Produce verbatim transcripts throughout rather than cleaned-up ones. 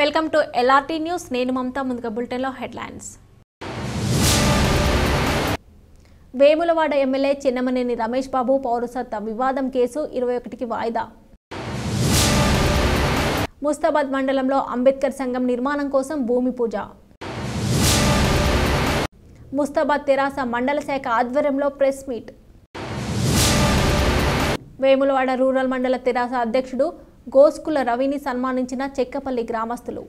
Welcome to LRT news. నేను మమతా. ముందుగా బులెటిన్లో హెడ్లైన్స్. వేములవాడ ఎమ్మెల్యే చిన్నమనేని రమేష్ బాబు పౌరసత్వ వివాదం కేసు ఇరవై ఒకటికి వాయిదా. ముస్తాబాద్ మండలంలో అంబేద్కర్ సంఘం నిర్మాణం కోసం భూమి పూజ. ముస్తాబాద్ తెరాస మండల శాఖ ఆధ్వర్యంలో ప్రెస్ మీట్. వేములవాడ రూరల్ మండల తెరాస అధ్యక్షుడు గోస్కుల రవిని సన్మానించిన చెక్కపల్లి గ్రామస్తులు.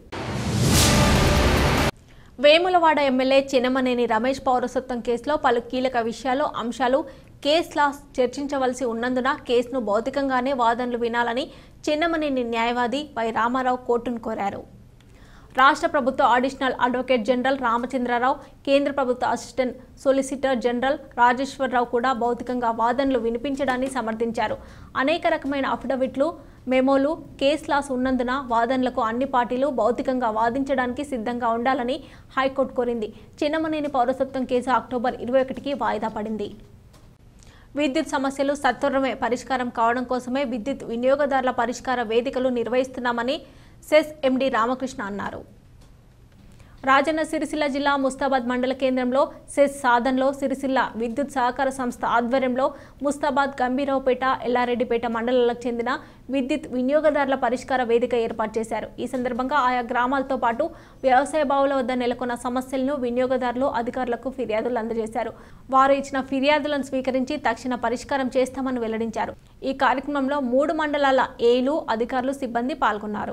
వేములవాడ ఎమ్మెల్యే చిన్నమనేని రమేష్ పౌరసత్వం కేసులో పలు కీలక విషయాలు అంశాలు కేసులా చర్చించవలసి ఉన్నందున కేసును భౌతికంగానే వాదనలు వినాలని చిన్నమనేని న్యాయవాది వై రామారావు కోర్టును కోరారు. రాష్ట్ర ప్రభుత్వ అడిషనల్ అడ్వకేట్ జనరల్ రామచంద్రరావు, కేంద్ర ప్రభుత్వ అసిస్టెంట్ సొలిసిటర్ జనరల్ రాజేశ్వరరావు కూడా భౌతికంగా వాదనలు వినిపించడాన్ని సమర్థించారు. అనేక రకమైన అఫిడవిట్లు, మెమోలు, కేస్ లాస్ ఉన్నందున వాదనలకు అన్ని పార్టీలు భౌతికంగా వాదించడానికి సిద్ధంగా ఉండాలని హైకోర్టు కోరింది. చిన్నమనేని పౌరసత్వం కేసు అక్టోబర్ ఇరవై ఒకటికి వాయిదా పడింది. విద్యుత్ సమస్యలు సత్వరమే పరిష్కారం కావడం కోసమే విద్యుత్ వినియోగదారుల పరిష్కార వేదికలు నిర్వహిస్తున్నామని సెస్ ఎండి రామకృష్ణ అన్నారు. రాజన్న సిరిసిల్ల జిల్లా ముస్తాబాద్ మండల కేంద్రంలో సెస్ సాధనలో సిరిసిల్ల విద్యుత్ సహకార సంస్థ ఆధ్వర్యంలో ముస్తాబాద్, గంభీరావుపేట, ఎల్లారెడ్డిపేట మండలాలకు చెందిన విద్యుత్ వినియోగదారుల పరిష్కార వేదిక ఏర్పాటు చేశారు. ఈ సందర్భంగా ఆయా గ్రామాలతో పాటు వ్యవసాయ బావుల వద్ద నెలకొన్న సమస్యలను వినియోగదారులు అధికారులకు ఫిర్యాదులు అందజేశారు. వారు ఇచ్చిన ఫిర్యాదులను స్వీకరించి తక్షణ పరిష్కారం చేస్తామని వెల్లడించారు. ఈ కార్యక్రమంలో మూడు మండలాల ఏలు, అధికారులు, సిబ్బంది పాల్గొన్నారు.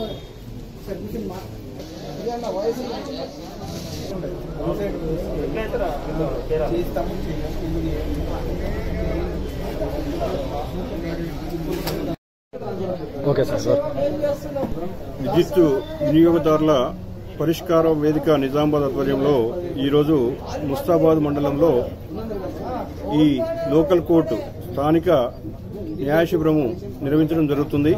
Okay sir. విద్యుత్ వినియోగదారుల పరిష్కార వేదిక నిజామాబాద్ ఆధ్వర్యంలో ఈరోజు ముస్తాబాద్ మండలంలో ఈ లోకల్ కోర్టు స్థానిక న్యాయ శిబిరము నిర్వహించడం జరుగుతుంది.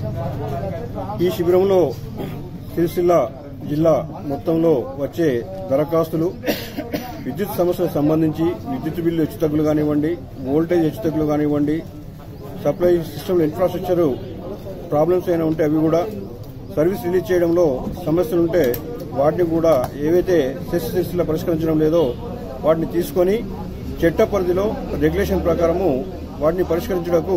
ఈ శిబిరంలో సిరిసిల్ల జిల్లా మొత్తంలో వచ్చే దరఖాస్తులు, విద్యుత్ సమస్యలకు సంబంధించి విద్యుత్ బిల్లు హెచ్చుతగ్గులు కానివ్వండి, వోల్టేజ్ హెచ్చుతగ్గులు కానివ్వండి, సప్లై సిస్టమ్ ఇన్ఫ్రాస్ట్రక్చర్ ప్రాబ్లమ్స్ అయినా ఉంటే అవి కూడా, సర్వీస్ రిలీజ్ చేయడంలో సమస్యలు ఉంటే వాటిని కూడా ఏవైతే సెస్ సిరిసిల్ల పరిష్కరించడం లేదో వాటిని తీసుకొని చట్ట పరిధిలో రెగ్యులేషన్ ప్రకారము వాటిని పరిష్కరించడానికి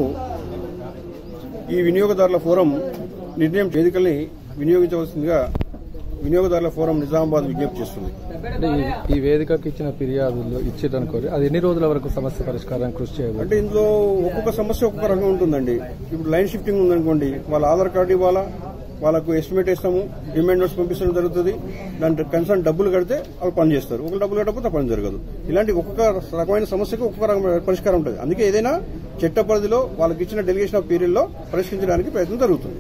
ఈ వినియోగదారుల ఫోరం నిర్ణయం వేదికల్ని వినియోగించవలసిందిగా వినియోగదారుల ఫోరం నిజామాబాద్ విజ్ఞప్తి చేస్తుంది. ఈ వేదికకు ఇచ్చిన ఫిర్యాదులు ఇచ్చేటనుకోరు అది ఎన్ని రోజుల వరకు సమస్య పరిష్కారానికి కృషి చేయాలి? అంటే ఇందులో ఒక్కొక్క సమస్య ఒక్కొక్క రకంగా ఉంటుందండి. ఇప్పుడు లైన్ షిఫ్టింగ్ ఉందనుకోండి, వాళ్ళ ఆధార్ కార్డు ఇవ్వాలా, వాళ్ళకు ఎస్టిమేట్ ఇస్తాము, డిమాండ్ నోట్స్ పంపించడం జరుగుతుంది. దాని కన్సర్న్ డబ్బులు కడితే వాళ్ళు పని చేస్తారు, ఒకరు డబ్బులు కట్టకపోతే పని జరగదు. ఇలాంటి ఒక్కొక్క రకమైన సమస్యకు ఒక్కొక్క రకమైన పరిష్కారం ఉంటుంది. అందుకే ఏదైనా చట్ట పరిధిలో వాళ్ళకి ఇచ్చిన డెలిగేషన్ ఆఫ్ పీరియడ్ లో పరిష్కరించడానికి ప్రయత్నం జరుగుతుంది.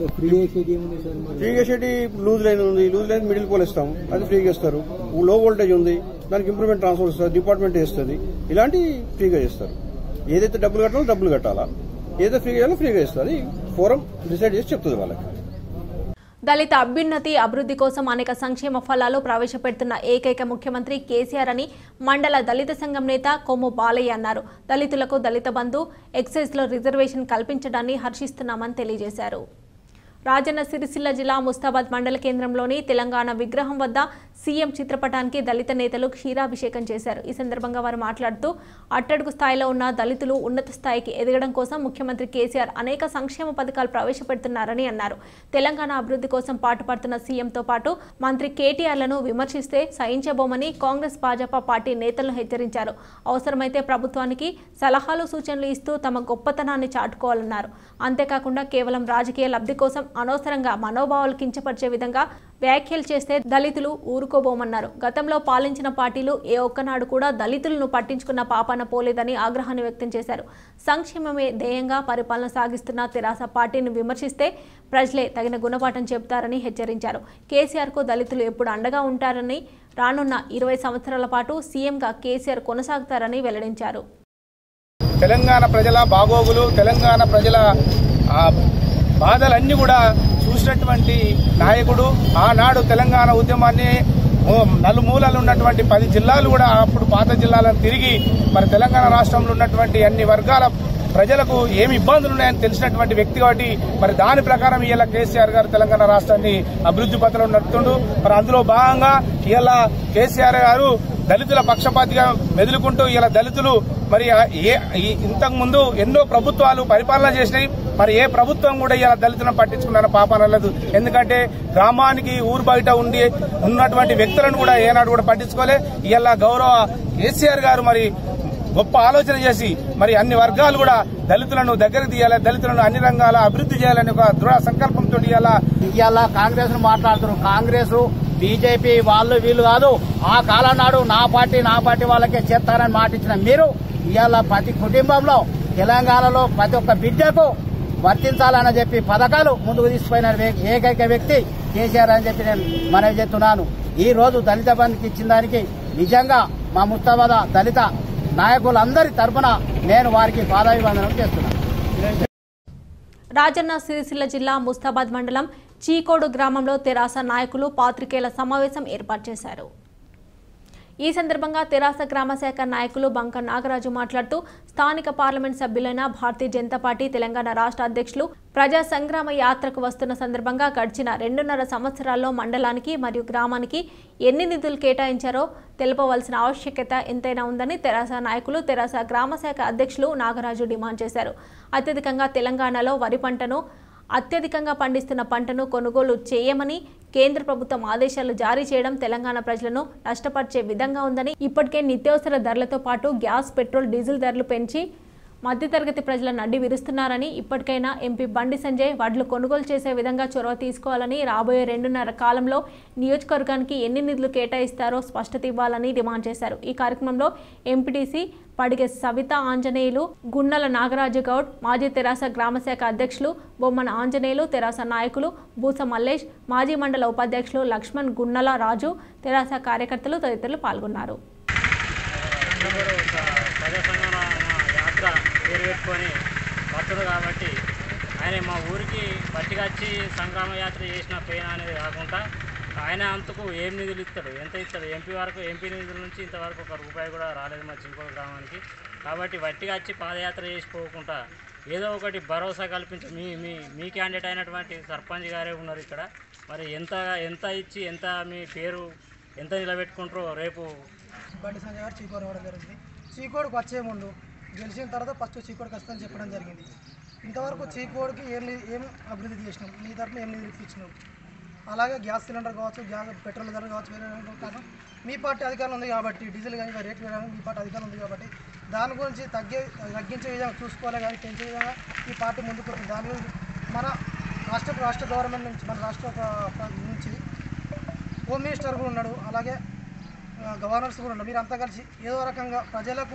ఫ్రీగా చేసేటి లూజ్ లైన్ ఉంది, లూజ్ లైన్ మిడిల్ పోల్ ఇస్తాం, అది ఫ్రీగా ఇస్తారు. లో వోల్టేజ్ ఉంది, దానికి ఇంప్రూవ్మెంట్ ట్రాన్స్ఫర్ ఇస్తారు, డిపార్ట్మెంట్ ఇస్తుంది. ఇలాంటి ఫ్రీగా చేస్తారు. ఏదైతే డబ్బులు కట్టాలో డబ్బులు కట్టాలా, ఏదైతే ఫ్రీగా చేయాలో ఫ్రీగా ఇస్తుంది. ఫోరం డిసైడ్ చేసి చెప్తుంది వాళ్ళకి. దళిత అభ్యున్నతి, అభివృద్ధి కోసం అనేక సంక్షేమ ఫలాలు ప్రవేశపెడుతున్న ఏకైక ముఖ్యమంత్రి కేసీఆర్ అని మండల దళిత సంఘం నేత కొమ్ము బాలయ్య అన్నారు. దళితులకు దళిత బంధు, ఎక్సైజ్ లో రిజర్వేషన్ కల్పించడాన్ని హర్షిస్తున్నామని తెలియజేశారు. రాజన్న సిరిసిల్ల జిల్లా ముస్తాబాద్ మండల కేంద్రంలోని తెలంగాణ విగ్రహం వద్ద సీఎం చిత్రపటానికి దళిత నేతలు క్షీరాభిషేకం చేశారు. ఈ సందర్భంగా వారు మాట్లాడుతూ అట్టడుగు స్థాయిలో ఉన్న దళితులు ఉన్నత స్థాయికి ఎదగడం కోసం ముఖ్యమంత్రి కేసీఆర్ అనేక సంక్షేమ పథకాలు ప్రవేశపెడుతున్నారని అన్నారు. తెలంగాణ అభివృద్ధి కోసం పాటుపడుతున్న సీఎంతో పాటు మంత్రి కేటీఆర్లను విమర్శిస్తే సహించబోమని కాంగ్రెస్, భాజపా పార్టీ నేతలను హెచ్చరించారు. అవసరమైతే ప్రభుత్వానికి సలహాలు, సూచనలు ఇస్తూ తమ గొప్పతనాన్ని చాటుకోవాలన్నారు. అంతేకాకుండా కేవలం రాజకీయ లబ్ధి కోసం అనవసరంగా మనోభావాలు కించపరిచే విధంగా వ్యాఖ్యలు చేస్తే దళితులు ఊరుకోబోమన్నారు. గతంలో పాలించిన పార్టీలు ఏ ఒక్కనాడు కూడా దళితులను పట్టించుకున్న పాపాన పోలేదని ఆగ్రహాన్ని వ్యక్తం చేశారు. సంక్షేమమే ధ్యేయంగా పరిపాలన సాగిస్తున్న తెరాస పార్టీని విమర్శిస్తే ప్రజలే తగిన గుణపాఠం చెబుతారని హెచ్చరించారు. కేసీఆర్ కు దళితులు ఎప్పుడు అండగా ఉంటారని, రానున్న ఇరవై సంవత్సరాల పాటు సీఎంగా కేసీఆర్ కొనసాగుతారని వెల్లడించారు. తెలంగాణ ప్రజల బాగోగులు, తెలంగాణ ప్రజల బాధలన్నీ కూడా చూసినటువంటి నాయకుడు. ఆనాడు తెలంగాణ ఉద్యమాన్ని నలుమూలలు ఉన్నటువంటి పది జిల్లాలు కూడా అప్పుడు పాత జిల్లాలను తిరిగి మరి తెలంగాణ రాష్ట్రంలో ఉన్నటువంటి అన్ని వర్గాల ప్రజలకు ఏమి ఇబ్బందులు ఉన్నాయని తెలిసినటువంటి వ్యక్తి కాబట్టి మరి దాని ప్రకారం ఇవాళ కేసీఆర్ గారు తెలంగాణ రాష్ట్రాన్ని అభివృద్ధి పథంలో నడుపుతుండు. మరి అందులో భాగంగా ఇవాళ కేసీఆర్ గారు దళితుల పక్షపాతిగా మెదులుకుంటూ ఇలా దళితులు మరి ఇంతకు ముందు ఎన్నో ప్రభుత్వాలు పరిపాలన చేసినాయి. మరి ఏ ప్రభుత్వం కూడా ఇలా దళితులను పట్టించుకున్న పాపాన లేదు. ఎందుకంటే గ్రామానికి ఊరు బయట ఉండి ఉన్నటువంటి వ్యక్తులను కూడా ఏనాడు కూడా పట్టించుకోలే. ఇలా గౌరవ కేసీఆర్ గారు మరి గొప్ప ఆలోచన చేసి మరి అన్ని వర్గాలు కూడా దళితులను దగ్గరకు తీయాలి, దళితులను అన్ని రంగాల అభివృద్ధి చేయాలని ఒక దృఢ సంకల్పంతో ఇవాళ ఇవాళ కాంగ్రెస్ ను మాట్లాడుతున్నారు. కాంగ్రెస్ బీజేపీ వాళ్ళు వీళ్ళు కాదు. ఆ కాలం నాడు నా పార్టీ నా పార్టీ వాళ్ళకే చేస్తారని మాట ఇచ్చిన మీరు ఇవాళ ప్రతి కుటుంబంలో తెలంగాణలో ప్రతి ఒక్క బిడ్డకు వర్తించాలని చెప్పి పథకాలు ముందుకు తీసుకుపోయిన ఏకైక వ్యక్తి కేసీఆర్ అని చెప్పి నేను మనవి చేస్తున్నాను. ఈ రోజు దళిత బంధుకి ఇచ్చిన దానికి నిజంగా మా ముస్తాబాద్ దళిత నాయకులందరి తరఫున నేను వారికి పాదాభివందనం చేస్తున్నాను. రాజన్న సిరిసిల్ల జిల్లా ముస్తాబాద్ మండలం చీకోడు గ్రామంలో తెరాస నాయకులు పాత్రికేయుల సమావేశం ఏర్పాటు చేశారు. ఈ సందర్భంగా తెరాస గ్రామ శాఖ నాయకులు బంక నాగరాజు మాట్లాడుతూ స్థానిక పార్లమెంట్ సభ్యులైన భారతీయ జనతా పార్టీ తెలంగాణ రాష్ట్ర అధ్యక్షులు ప్రజా సంగ్రామ యాత్రకు వస్తున్న సందర్భంగా గడిచిన రెండున్నర సంవత్సరాల్లో మండలానికి మరియు గ్రామానికి ఎన్ని నిధులు కేటాయించారో తెలపవలసిన ఆవశ్యకత ఎంతైనా ఉందని తెరాస నాయకులు తెరాస గ్రామ శాఖ అధ్యక్షులు నాగరాజు డిమాండ్ చేశారు. అత్యధికంగా తెలంగాణలో వరి పంటను అత్యధికంగా పండిస్తున్న పంటను కొనుగోలు చేయమని కేంద్ర ప్రభుత్వం ఆదేశాలు జారీ చేయడం తెలంగాణ ప్రజలను నష్టపరిచే విధంగా ఉందని, ఇప్పటికే నిత్యావసర ధరలతో పాటు గ్యాస్, పెట్రోల్, డీజిల్ ధరలు పెంచి మధ్యతరగతి ప్రజల నడ్డి విరుస్తున్నారని, ఇప్పటికైనా ఎంపీ బండి సంజయ్ వడ్లు కొనుగోలు చేసే విధంగా చొరవ తీసుకోవాలని, రాబోయే రెండున్నర కాలంలో నియోజకవర్గానికి ఎన్ని నిధులు కేటాయిస్తారో స్పష్టత ఇవ్వాలని డిమాండ్ చేశారు. ఈ కార్యక్రమంలో ఎంపీటీసీ పడిగే సవిత ఆంజనేయులు, గున్నల నాగరాజు గౌడ్, మాజీ తెరాస గ్రామశాఖ అధ్యక్షులు బొమ్మన ఆంజనేయులు, తెరాస నాయకులు బూస మల్లేష్, మాజీ మండల ఉపాధ్యక్షులు లక్ష్మణ్, గున్నల రాజు, తెరాస కార్యకర్తలు తదితరులు పాల్గొన్నారు. పేరు పెట్టుకొని వస్తుడు కాబట్టి ఆయన మా ఊరికి పట్టికొచ్చి సంగ్రామ యాత్ర చేసిన పేన అనేది కాకుండా ఆయన అంతకు ఏం నిధులు ఇస్తాడు, ఎంత ఇస్తాడు, ఎంపీ వరకు ఎంపీ నిధుల నుంచి ఇంతవరకు ఒక రూపాయి కూడా రాలేదు మా చింకోడు గ్రామానికి. కాబట్టి వట్టిగా వచ్చి పాదయాత్ర చేసిపోకుండా ఏదో ఒకటి భరోసా కల్పించి మీ మీ మీ క్యాండిడేట్ అయినటువంటి సర్పంచ్ గారే ఉన్నారు ఇక్కడ. మరి ఎంత ఎంత ఇచ్చి ఎంత మీ పేరు ఎంత నిలబెట్టుకుంటారో రేపు బండి సంజయ్ గారు చీకోడు రావడం జరిగింది. చీకోడుకు వచ్చే ముందు గెలిచిన తర్వాత ఫస్ట్ చీకోడికి వస్తుందని చెప్పడం జరిగింది. ఇంతవరకు చీకోడికి ఏం ఏం అభివృద్ధి చేసినాం, మీ తరఫున ఏం నిధులు ఇచ్చినాం. అలాగే గ్యాస్ సిలిండర్ కావచ్చు, గ్యాస్ పెట్రోల్ ధర కావచ్చు, వేరే కారణం మీ పార్టీ అధికారం ఉంది కాబట్టి డీజిల్ కానీ రేట్లు కానీ మీ పార్టీ అధికారం ఉంది కాబట్టి దాని గురించి తగ్గే తగ్గించే విధంగా చూసుకోవాలి కానీ పెంచే విధంగా ఈ పార్టీ ముందుకు వస్తుంది. దాని గురించి మన రాష్ట్ర రాష్ట్ర గవర్నమెంట్ నుంచి మన రాష్ట్ర నుంచి హోమ్ మినిస్టర్ కూడా ఉన్నాడు, అలాగే గవర్నర్స్ కూడా ఉన్నారు. మీరంతా కలిసి ఏదో రకంగా ప్రజలకు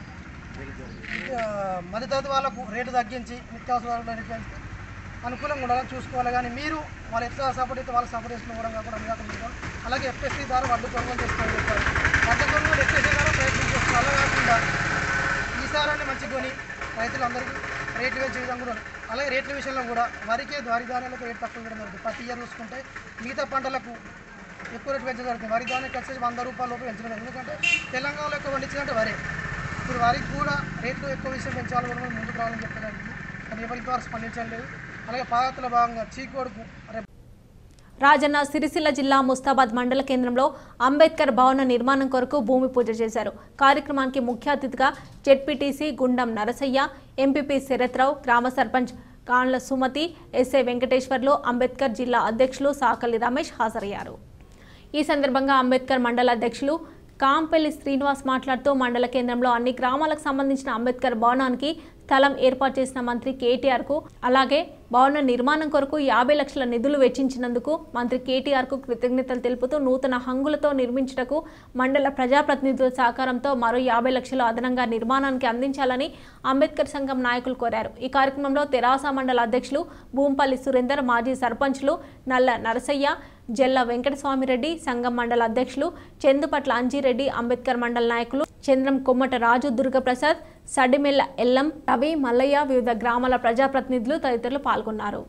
మధ్యతరగతి వాళ్ళకు రేటు తగ్గించి నిత్యావసరాలు పెంచి అనుకూలంగా ఉండాలని చూసుకోవాలి. కానీ మీరు వాళ్ళు ఎట్లా సపోర్ట్ అయితే వాళ్ళు సపోర్ట్ చేసుకుని కూడా కాకుండా అందుకాకుండా అలాగే ఎఫ్ఎస్సీ ద్వారా వడ్లు కొనుగోలు చేసుకోవాలని చెప్పారు. వడ్ల కొనుగోలు ఎఫ్ఎస్సీ ద్వారా ప్రయత్నం చేస్తున్నారు. అలా కాకుండా ఈసారాన్ని మంచిగా కొని రైతులందరికీ రేట్లు పెంచే విధంగా కూడా. అలాగే రేట్ల విషయంలో కూడా వరికే వరి ధాన్యాలకు రేటు తక్కువ ఇవ్వడం జరుగుతుంది. ప్రతి ఇయర్ చూసుకుంటే మిగతా పంటలకు ఎక్కువ రేటు పెంచడం జరుగుతుంది. వరి ధాన్యం వచ్చేసి వంద రూపాయల లోపు పెంచడం. ఎందుకంటే తెలంగాణలో ఎక్కువ పండించిందంటే వరే. ఇప్పుడు వారికి కూడా రేట్లు ఎక్కువ విషయం పెంచాలి కూడా ముందుకు రావాలని చెప్పడానికి కానీ ఎవరికి ద్వారా స్పందించలేదు. అలాగే పాదయాత్రలో భాగంగా చీకోడుకు రాజన్న సిరిసిల్ల జిల్లా ముస్తాబాద్ మండల కేంద్రంలో అంబేద్కర్ భవన నిర్మాణం కొరకు భూమి పూజ చేశారు. కార్యక్రమానికి ముఖ్య అతిథిగా జెడ్పీటీసీ గుండం నరసయ్య, ఎంపీపీ శరత్రావు, గ్రామ సర్పంచ్ కాన్ల సుమతి, ఎస్ఐ వెంకటేశ్వర్లు, అంబేద్కర్ జిల్లా అధ్యక్షులు సాకలి రమేష్ హాజరయ్యారు. ఈ సందర్భంగా అంబేద్కర్ మండల అధ్యక్షులు కాంపల్లి శ్రీనివాస్ మాట్లాడుతూ మండల కేంద్రంలో అన్ని గ్రామాలకు సంబంధించిన అంబేద్కర్ భవనానికి స్థలం ఏర్పాటు చేసిన మంత్రి కేటీఆర్ కు అలాగే భవన నిర్మాణం కొరకు యాభై లక్షల నిధులు వెచ్చించినందుకు మంత్రి కేటీఆర్ కు కృతజ్ఞతలు తెలుపుతూ నూతన హంగులతో నిర్మించుటకు మండల ప్రజాప్రతినిధుల సహకారంతో మరో యాభై లక్షలు అదనంగా నిర్మాణానికి అందించాలని అంబేద్కర్ సంఘం నాయకులు కోరారు. ఈ కార్యక్రమంలో తెరాస మండల అధ్యక్షులు భూంపల్లి సురేందర్, మాజీ సర్పంచ్లు నల్ల నరసయ్య, జల్ల వెంకటస్వామిరెడ్డి, సంఘం మండల అధ్యక్షులు చందుపట్ల అంజిరెడ్డి, అంబేద్కర్ మండల నాయకులు చంద్రం కొమ్మట రాజు, దుర్గప్రసాద్, సడిమెల్ల ఎల్లం, రవి, మల్లయ్య, వివిధ గ్రామాల ప్రజాప్రతినిధులు తదితరులు పాల్గొన్నారు.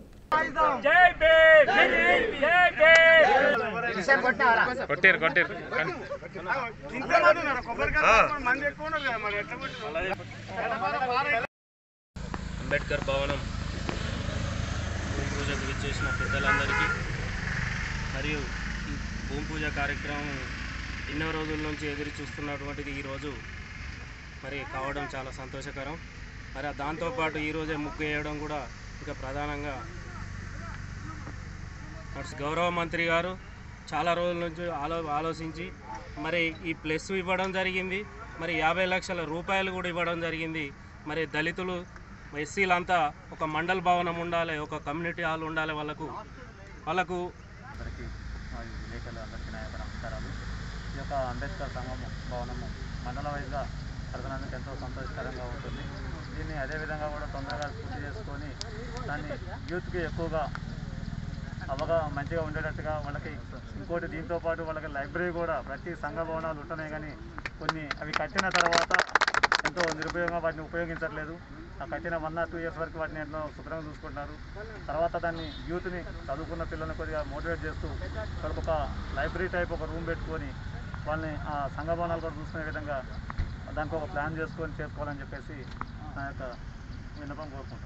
అంబేద్కర్ భవనం భూమి పూజకు విచ్చేసిన పెద్దలందరికీ మరియు ఈ భూమి పూజ కార్యక్రమం ఎన్నో రోజుల నుంచి ఎదురు చూస్తున్నటువంటిది ఈరోజు మరి కావడం చాలా సంతోషకరం. మరి దాంతోపాటు ఈరోజే ముగ్గు వేయడం కూడా ఇంకా ప్రధానంగా గౌరవ మంత్రి గారు చాలా రోజుల నుంచి ఆలో ఆలోచించి మరి ఈ ప్లస్ ఇవ్వడం జరిగింది. మరి యాభై లక్షల రూపాయలు కూడా ఇవ్వడం జరిగింది. మరి దళితులు ఎస్సీలంతా ఒక మండల భవనం ఉండాలి, ఒక కమ్యూనిటీ హాల్ ఉండాలి. వాళ్ళకు వాళ్ళకు అందరికీ విలేకరులు అందరికీ నాయక నమస్కారాలు. ఈ యొక్క అంబేద్కర్ సంఘం భవనము మండల వైజ్గా కడుతున్నందుకు ఎంతో సంతోషకరంగా ఉంటుంది. దీన్ని అదేవిధంగా కూడా తొందరగా పూర్తి చేసుకొని దాన్ని యూత్కి ఎక్కువగా అవగా మంచిగా ఉండేటట్టుగా వాళ్ళకి ఇంకోటి దీంతోపాటు వాళ్ళకి లైబ్రరీ కూడా ప్రతి సంఘ భవనాలు ఉంటున్నాయి, కానీ కొన్ని అవి కట్టిన తర్వాత ఎంతో నిరుపయోగంగా వాటిని ఉపయోగించట్లేదు. ఆ కట్టిన వన్ ఆర్ టూ ఇయర్స్ వరకు వాటిని ఎంతో శుభ్రంగా చూసుకుంటున్నారు. తర్వాత దాన్ని యూత్ని చదువుకున్న పిల్లల్ని కొద్దిగా మోటివేట్ చేస్తూ వాళ్ళకి ఒక లైబ్రరీ టైప్ ఒక రూమ్ పెట్టుకొని వాళ్ళని ఆ సంఘ భవనాలు కూడా చూసుకునే విధంగా దానికి ఒక ప్లాన్ చేసుకొని చేసుకోవాలని చెప్పేసి నా యొక్క విన్నపం కోరుకుంటున్నాను.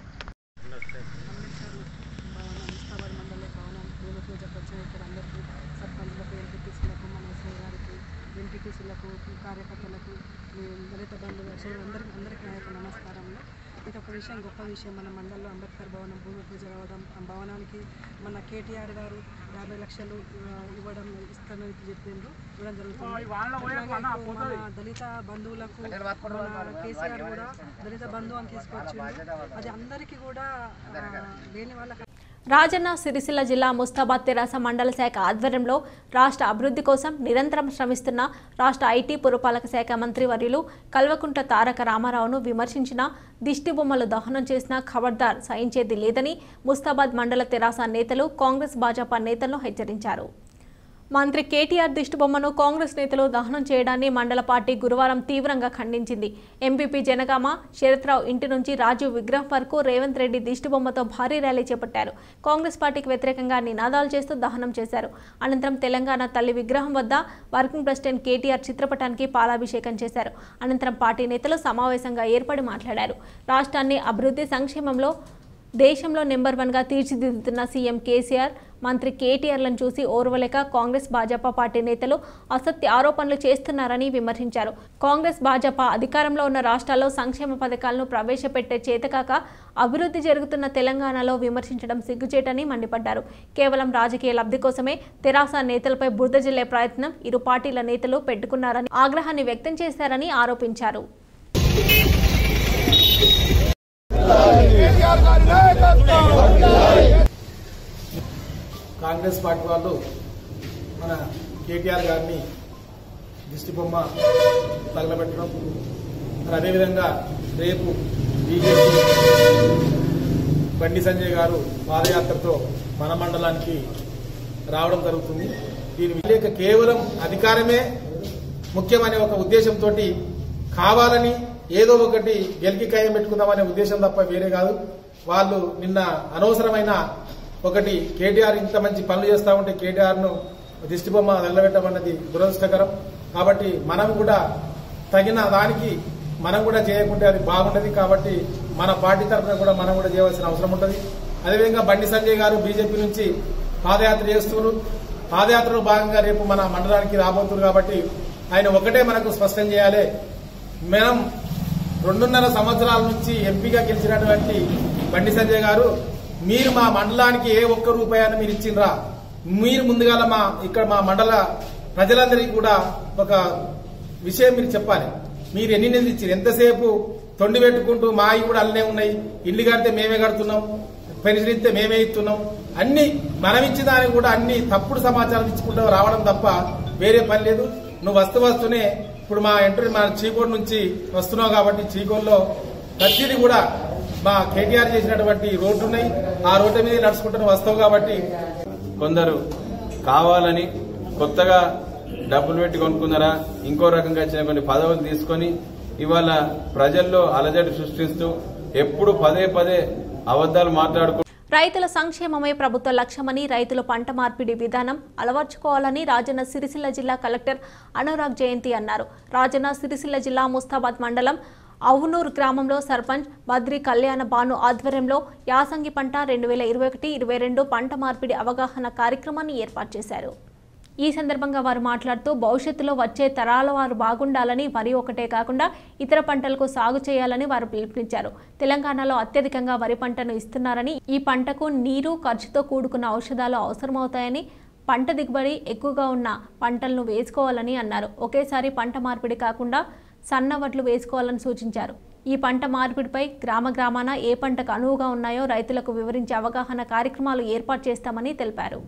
ముస్తాబాద్ మండల భవనం భూమి పూజకు వచ్చిన ఇక్కడ అందరికీ సర్పంచ్లకు, ఎంపీటీసీలకు, మన ఎస్ఐ గారికి, ఎంపీటీసీలకు, కార్యకర్తలకు, దళిత బంధువులు అందరికీ అందరికీ నా యొక్క నమస్కారంలో. ఇది ఒక విషయం, గొప్ప విషయం. మన మండలంలో అంబేద్కర్ భవనం భూమి పూజ రావడం, ఆ భవనానికి మన కేటీఆర్ గారు యాభై లక్షలు ఇవ్వడం ఇస్తానని చెప్పిండ్రు, ఇవ్వడం జరుగుతుంది. మన దళిత బంధువులకు మన కేసీఆర్ కూడా దళిత బంధువు అని తీసుకొచ్చిండు. అది అందరికీ కూడా లేని వాళ్ళకి. రాజన్న సిరిసిల్ల జిల్లా ముస్తాబాద్ తెరాస మండల శాఖ ఆధ్వర్యంలో రాష్ట్ర అభివృద్ధి కోసం నిరంతరం శ్రమిస్తున్న రాష్ట్ర ఐటీ పురపాలక శాఖ మంత్రి వర్యులు కల్వకుంట్ల తారక రామారావును విమర్శించిన, దిష్టి బొమ్మలు దహనం చేసిన ఖబర్దార్ సహించేది లేదని ముస్తాబాద్ మండల తెరాస నేతలు కాంగ్రెస్ భాజపా నేతలను హెచ్చరించారు. మంత్రి కేటీఆర్ దిష్టిబొమ్మను కాంగ్రెస్ నేతలు దహనం చేయడాన్ని మండల పార్టీ గురువారం తీవ్రంగా ఖండించింది. ఎంపీపీ జనగామ శరత్రావు ఇంటి నుంచి రాజీవ్ విగ్రహం వరకు రేవంత్ రెడ్డి దిష్టిబొమ్మతో భారీ ర్యాలీ చేపట్టారు. కాంగ్రెస్ పార్టీకి వ్యతిరేకంగా నినాదాలు చేస్తూ దహనం చేశారు. అనంతరం తెలంగాణ తల్లి విగ్రహం వద్ద వర్కింగ్ ప్రెసిడెంట్ కేటీఆర్ చిత్రపటానికి పాలాభిషేకం చేశారు. అనంతరం పార్టీ నేతలు సమావేశంగా ఏర్పడి మాట్లాడారు. రాష్ట్రాన్ని అభివృద్ధి సంక్షేమంలో దేశంలో నెంబర్ వన్గా తీర్చిదిద్దుతున్న సీఎం కేసీఆర్, మంత్రి కేటీఆర్లను చూసి ఓర్వలేక కాంగ్రెస్ భాజపా పార్టీ నేతలు అసత్య ఆరోపణలు చేస్తున్నారని విమర్శించారు. కాంగ్రెస్ భాజపా అధికారంలో ఉన్న రాష్ట్రాల్లో సంక్షేమ పథకాలను ప్రవేశపెట్టే చేతకాక అభివృద్ధి జరుగుతున్న తెలంగాణలో విమర్శించడం సిగ్గుచేటని మండిపడ్డారు. కేవలం రాజకీయ లబ్ధి కోసమే తెరాస నేతలపై బురద జల్లే ప్రయత్నం ఇరు పార్టీల నేతలు పెట్టుకున్నారని ఆగ్రహాన్ని వ్యక్తం చేశారని ఆరోపించారు. కాంగ్రెస్ పార్టీ వాళ్ళు మన కేటీఆర్ గారిని దిష్టి బొమ్మ తగలబెట్టడం, అదేవిధంగా రేపు బీజేపీ బండి సంజయ్ గారు పాదయాత్రతో మన మండలానికి రావడం జరుగుతుంది. దీని విలేక కేవలం అధికారమే ముఖ్యమనే ఒక ఉద్దేశంతో కావాలని ఏదో ఒకటి గెలికి ఖాయం పెట్టుకుందామనే ఉద్దేశం తప్ప వేరే కాదు. వాళ్ళు నిన్న అనవసరమైన ఒకటి కేటీఆర్ ఇంత మంచి పనులు చేస్తా ఉంటే కేటీఆర్ ను దిష్టిబొమ్మ నిలబెట్టమన్నది దురదృష్టకరం. కాబట్టి మనం కూడా తగిన దానికి మనం కూడా చేయకుంటే అది బాగుంటది. కాబట్టి మన పార్టీ తరఫున కూడా మనం కూడా చేయవలసిన అవసరం ఉంటుంది. అదేవిధంగా బండి సంజయ్ గారు బీజేపీ నుంచి పాదయాత్ర చేస్తున్నారు. పాదయాత్రలో భాగంగా రేపు మన మండలానికి రాబోతున్నారు. కాబట్టి ఆయన ఒకటే మనకు స్పష్టం చేయాలి, మనం రెండున్నర సంవత్సరాల నుంచి ఎంపీగా గెలిచినటువంటి బండి సంజయ్ గారు, మీరు మా మండలానికి ఏ ఒక్క రూపాయని మీరు ఇచ్చిండ్రా? మీరు ముందుగాల మా ఇక్కడ మా మండల ప్రజలందరికీ కూడా ఒక విషయం మీరు చెప్పాలి. మీరు ఎన్ని నిధులు ఇచ్చారు? ఎంతసేపు తొండి పెట్టుకుంటూ మా అవి కూడా అల్లనే ఉన్నాయి, ఇల్లు కడితే మేమే కడుతున్నాం, పెన్షన్ ఇస్తే మేమే ఇస్తున్నాం, అన్ని మనం ఇచ్చేదానికి కూడా అన్ని తప్పుడు సమాచారం ఇచ్చుకుంటూ రావడం తప్ప వేరే పని లేదు. నువ్వు వస్తూ వస్తూనే ఇప్పుడు మా ఎంట్రీ మా చీకోడ్ నుంచి వస్తున్నావు కాబట్టి చీకోడ్లో ప్రతిదీ కూడా మా కేటీఆర్ చేసినటువంటి రోడ్లు ఉన్నాయి, ఆ రోడ్డు మీద నడుచుకుంటూ వస్తావు. కాబట్టి కొందరు కావాలని కొత్తగా డబ్బులు పెట్టి కొనుక్కున్నారా, ఇంకో రకంగా వచ్చిన కొన్ని పదవులు తీసుకొని ఇవాళ ప్రజల్లో అలజడి సృష్టిస్తూ ఎప్పుడు పదే పదే అబద్దాలు మాట్లాడుకుంటూ రైతుల సంక్షేమమే ప్రభుత్వ లక్ష్యమని, రైతుల పంట మార్పిడి విధానం అలవర్చుకోవాలని రాజన్న సిరిసిల్ల జిల్లా కలెక్టర్ అనురాగ్ జయంతి అన్నారు. రాజన్న సిరిసిల్ల జిల్లా ముస్తాబాద్ మండలం అవునూరు గ్రామంలో సర్పంచ్ బద్రి కళ్యాణ భాను ఆధ్వర్యంలో యాసంగి పంట రెండు వేల ఇరవై ఒకటి ఇరవై రెండు పంట మార్పిడి అవగాహన కార్యక్రమాన్ని ఏర్పాటు చేశారు. ఈ సందర్భంగా వారు మాట్లాడుతూ భవిష్యత్తులో వచ్చే తరాల వారు బాగుండాలని వరి ఒకటే కాకుండా ఇతర పంటలకు సాగు చేయాలని వారు పిలుపునిచ్చారు. తెలంగాణలో అత్యధికంగా వరి పంటను ఇస్తున్నారని, ఈ పంటకు నీరు ఖర్చుతో కూడుకున్న ఔషధాలు అవసరమవుతాయని, పంట దిగుబడి ఎక్కువగా ఉన్న పంటలను వేసుకోవాలని అన్నారు. ఒకేసారి పంట మార్పిడి కాకుండా సన్న వడ్లు వేసుకోవాలని సూచించారు. ఈ పంట మార్పిడిపై గ్రామ గ్రామాన ఏ పంటకు అనువుగా ఉన్నాయో రైతులకు వివరించే అవగాహన కార్యక్రమాలు ఏర్పాటు చేస్తామని తెలిపారు.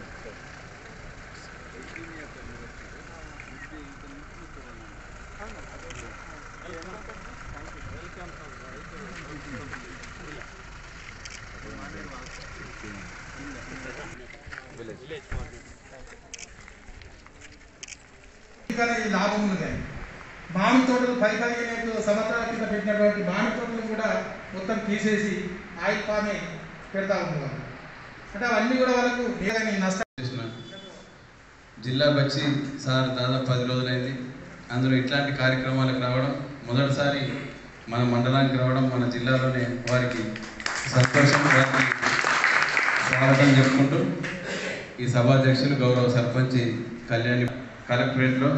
లాభం ఉంది. మామిడి తోటలు పది పదిహేను సంవత్సరాల కింద పెట్టినటువంటి మామిడి తోటలు కూడా మొత్తం తీసేసి ఆయిల్ పామే పెడతా ఉంటున్నారు. అంటే అవన్నీ కూడా వాళ్ళకు నష్టం. జిల్లాకు వచ్చి సార్ దాదాపు పది రోజులైంది. అందులో ఇట్లాంటి కార్యక్రమాలకు రావడం మొదటిసారి మన మండలానికి రావడం, మన జిల్లాలోనే వారికి సంతోషం, వారికి స్వాగతం చెప్పుకుంటూ ఈ సభాధ్యక్షులు గౌరవ సర్పంచ్ కళ్యాణి కలెక్టరేట్లో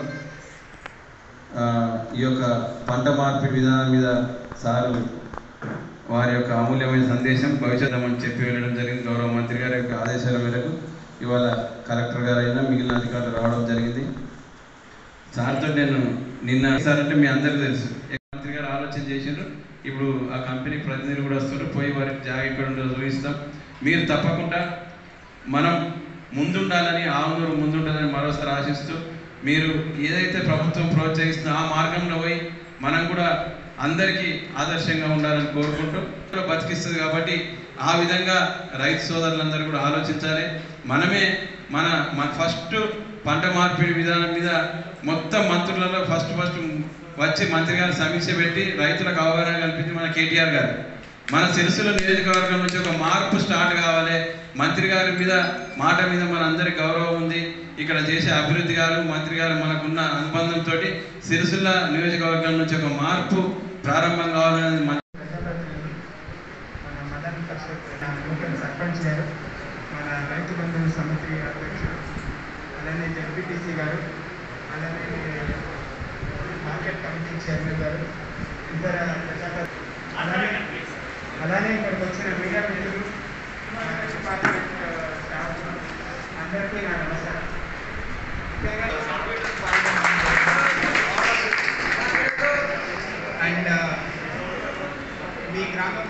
ఈ యొక్క పంట మార్పిడి విధానం మీద సారు వారి యొక్క అమూల్యమైన సందేశం భవిష్యత్తు అని చెప్పి వెళ్ళడం జరిగింది. గౌరవ మంత్రి గారి యొక్క ఆదేశాల మేరకు ఇవాళ కలెక్టర్ గారు అయినా మిగిలిన అధికారులు రావడం జరిగింది. సార్తో నేను నిన్న సార్ అంటే మీ అందరికీ తెలుసు, మంత్రి గారు ఆలోచన చేసిండ్రు. ఇప్పుడు ఆ కంపెనీ ప్రతినిధులు కూడా వస్తుంటారు, పోయి వారికి జాగా ఇక్కడ ఉండో చూపిస్తాం. మీరు తప్పకుండా మనం ముందుండాలని, ఆవునూరు ముందుండాలని మరోసారి ఆశిస్తూ, మీరు ఏదైతే ప్రభుత్వం ప్రోత్సహిస్తుందో ఆ మార్గంలో పోయి మనం కూడా అందరికీ ఆదర్శంగా ఉండాలని కోరుకుంటూ బతికిస్తుంది. కాబట్టి ఆ విధంగా రైతు సోదరులందరూ కూడా ఆలోచించాలి. మనమే మన మన ఫస్ట్ పంట మార్పిడి విధానం మీద మొత్తం మంత్రులలో ఫస్ట్ ఫస్ట్ వచ్చి మంత్రి గారు సమీక్ష పెట్టి రైతులకు అవగాహన కల్పించి మన కేటీఆర్ గారు మన సిరిసిల్ల నియోజకవర్గం నుంచి ఒక మార్పు స్టార్ట్ కావాలి. మంత్రి గారి మీద మాట మీద మన అందరి గౌరవం ఉంది. ఇక్కడ చేసే అభివృద్ధి గారు మంత్రి గారు మనకున్న అనుబంధంతో సిరిసిల్ల నియోజకవర్గం నుంచి ఒక మార్పు ప్రారంభం కావాలనేది మన సర్పంచ్ గారు, మన రైతు బంధువుల సమితి అధ్యక్షుడు, అలానే జడ్పీటీసీ గారు, అలానే మార్కెట్ కమిటీ చైర్మన్ గారు, ఇతర అలానే అలానే ఇక్కడికి వచ్చిన మీడియా మిత్రులు, డిపార్ట్మెంట్ స్టాఫ్ అందరికీ నా నమస్కారం. అండ్ మీ గ్రామం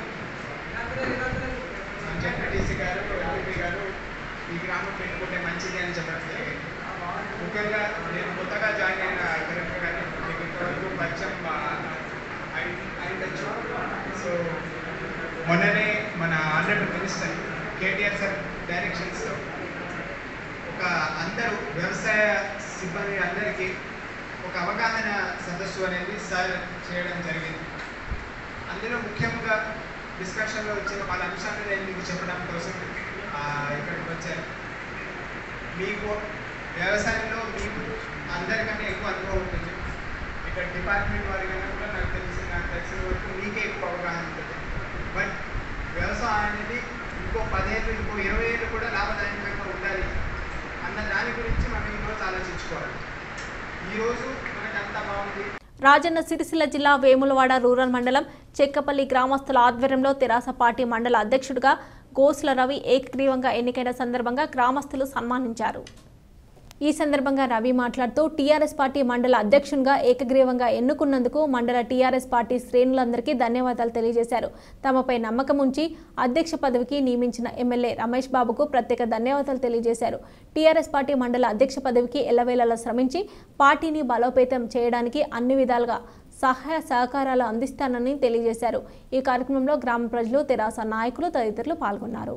జడ్పీటీసీ గారు, ఎంపీ గారు ఈ గ్రామం పెట్టుకుంటే మంచిది అని చెప్పడం జరిగింది. ముఖ్యంగా నేను కొత్తగా జాయిన్ అయిన కలెక్టర్ గారిని మీకు ఇంతవరకు పరిచయం అయిండొచ్చు. సో మొన్ననే మన ఆనరబుల్ మినిస్టర్ కేటీఆర్ సార్ డైరెక్షన్స్తో ఒక అందరూ వ్యవసాయ సిబ్బంది అందరికీ ఒక అవగాహన సదస్సు అనేది సార్ చేయడం జరిగింది. అందులో ముఖ్యంగా డిస్కషన్లో వచ్చిన వాళ్ళ అంశాలను నేను మీకు చెప్పడం కోసం ఇక్కడికి వచ్చాను. మీకు వ్యవసాయంలో మీకు అందరికన్నా ఎక్కువ అనుభవం ఉంటుంది. ఇక్కడ డిపార్ట్మెంట్ వారికన్నా కూడా నాకు తెలిసి నాకు తెలిసిన వరకు మీకే ఎక్కువ అవగాహన ఉంటుంది. బట్ వ్యవసాయం అనేది ఇంకో పదేళ్ళు ఇంకో ఇరవై ఏళ్ళు కూడా లాభదాయకంగా ఉండాలి అన్న దాని గురించి మనం ఈరోజు ఆలోచించుకోవాలి. ఈరోజు మనకు అంతా బాగుంది. రాజన్న సిరిసిల్ల జిల్లా వేములవాడ రూరల్ మండలం చెక్కపల్లి గ్రామస్తుల ఆధ్వర్యంలో తెరాస పార్టీ మండల అధ్యక్షుడిగా గోసుల రవి ఏకగ్రీవంగా ఎన్నికైన సందర్భంగా గ్రామస్తులు సన్మానించారు. ఈ సందర్భంగా రవి మాట్లాడుతూ టీఆర్ఎస్ పార్టీ మండల అధ్యక్షునిగా ఏకగ్రీవంగా ఎన్నుకున్నందుకు మండల టీఆర్ఎస్ పార్టీ శ్రేణులందరికీ ధన్యవాదాలు తెలియజేశారు. తమపై నమ్మకం ఉంచి అధ్యక్ష పదవికి నియమించిన ఎమ్మెల్యే రమేష్ బాబుకు ప్రత్యేక ధన్యవాదాలు తెలియజేశారు. టీఆర్ఎస్ పార్టీ మండల అధ్యక్ష పదవికి ఎల్లవేళలా శ్రమించి పార్టీని బలోపేతం చేయడానికి అన్ని విధాలుగా సహాయ సహకారాలు అందిస్తానని తెలియజేశారు. ఈ కార్యక్రమంలో గ్రామ ప్రజలు, తెరాస నాయకులు తదితరులు పాల్గొన్నారు.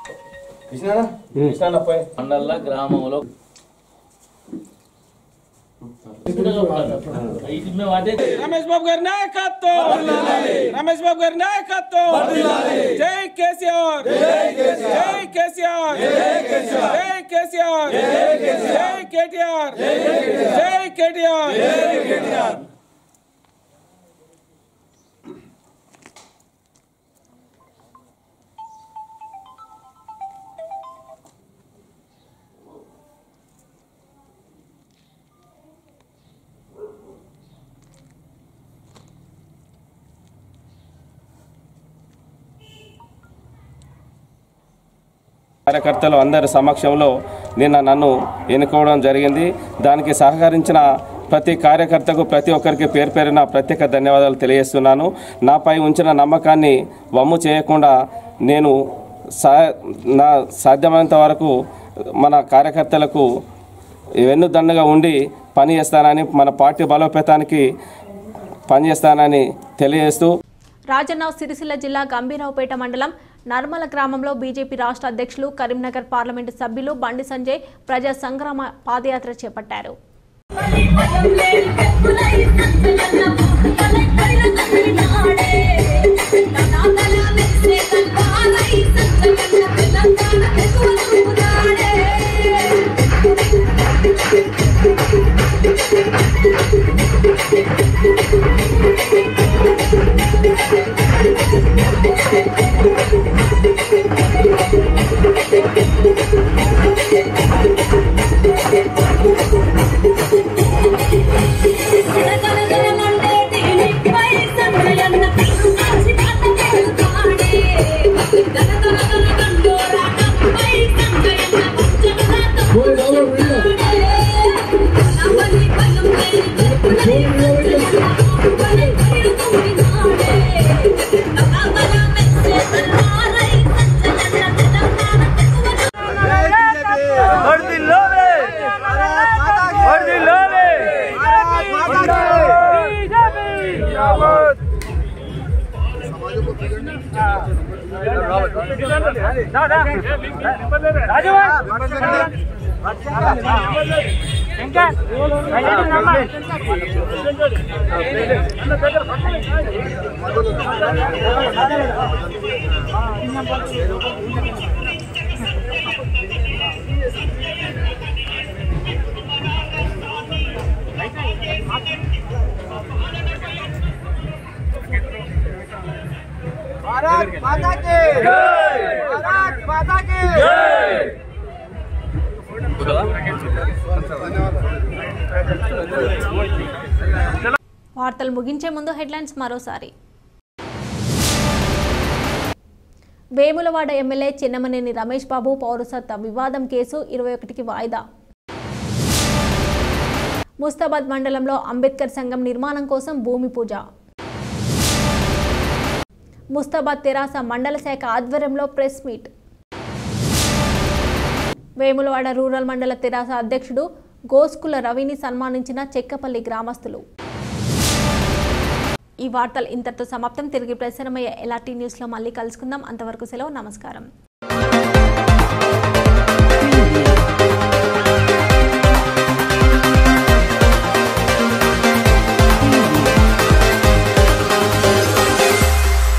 మండల గ్రామంలో రమేష్ బాబు గారి నాయకత్వం, రమేష్ బాబు గారి నాయకత్వం, జై కేసీఆర్, జై కేసీఆర్, జై కేసీఆర్, జై కేటీఆర్, జై కేటీఆర్. కార్యకర్తలు అందరి సమక్షంలో నిన్న నన్ను ఎన్నుకోవడం జరిగింది. దానికి సహకరించిన ప్రతి కార్యకర్తకు ప్రతి ఒక్కరికి పేరు పేరున ప్రత్యేక ధన్యవాదాలు తెలియజేస్తున్నాను. నాపై ఉంచిన నమ్మకాన్ని వమ్ము చేయకుండా నేను సా నా సాధ్యమైనంత వరకు మన కార్యకర్తలకు వెన్నుదన్నుగా ఉండి పనిచేస్తానని, మన పార్టీ బలోపేతానికి పనిచేస్తానని తెలియజేస్తూ రాజన్న సిరిసిల్ల జిల్లా గంభీరావుపేట మండలం నర్మల గ్రామంలో బీజేపీ రాష్ట్ర అధ్యక్షులు కరీంనగర్ పార్లమెంటు సభ్యులు బండి సంజయ్ ప్రజా సంగ్రామ పాదయాత్ర చేపట్టారు. వార్తలు ముగించే ముందు హెడ్లైన్స్ మరోసారి. వేములవాడ ఎమ్మెల్యే చిన్నమనేని రమేష్ బాబు పౌరసత్వ వివాదం కేసు ఇరవై ఒకటికి వాయిదా. ముస్తాబాద్ మండలంలో అంబేద్కర్ సంఘం నిర్మాణం కోసం భూమి పూజ. ముస్తాబాద్ తెరాస మండల శాఖ ఆధ్వర్యంలో ప్రెస్ మీట్. వేములవాడ రూరల్ మండల తెరాస అధ్యక్షుడు గోస్కుల రవిని సన్మానించిన చెక్కపల్లి గ్రామస్తులు. ఈ వార్తలు ఇంతటితో సమాప్తం. తిరిగి ప్రసారమయ్యే ఎల్ఆర్టీ న్యూస్లో మళ్ళీ కలుసుకుందాం. అంతవరకు సెలవు. నమస్కారం.